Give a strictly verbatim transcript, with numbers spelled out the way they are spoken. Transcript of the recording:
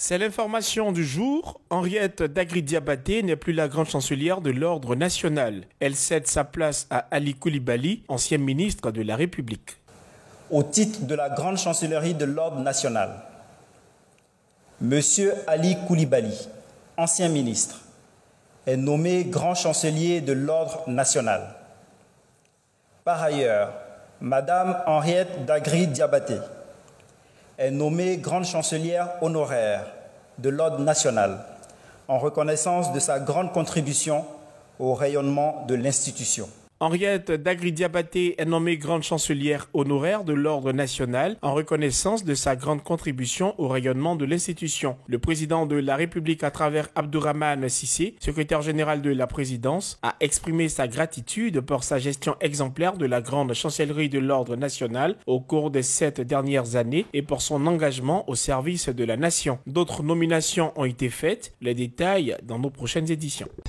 C'est l'information du jour. Henriette Dagri-Diabaté n'est plus la grande chancelière de l'Ordre national. Elle cède sa place à Ali Coulibaly, ancien ministre de la République. Au titre de la grande chancellerie de l'Ordre national, Monsieur Ali Coulibaly, ancien ministre, est nommé grand chancelier de l'Ordre national. Par ailleurs, Madame Henriette Dagri-Diabaté est nommée grande chancelière honoraire de l'Ordre national en reconnaissance de sa grande contribution au rayonnement de l'institution. Henriette Dagri-Diabaté est nommée grande chancelière honoraire de l'Ordre national en reconnaissance de sa grande contribution au rayonnement de l'institution. Le président de la République, à travers Abdourahmane Cissé, secrétaire général de la présidence, a exprimé sa gratitude pour sa gestion exemplaire de la grande chancellerie de l'Ordre national au cours des sept dernières années et pour son engagement au service de la nation. D'autres nominations ont été faites, les détails dans nos prochaines éditions.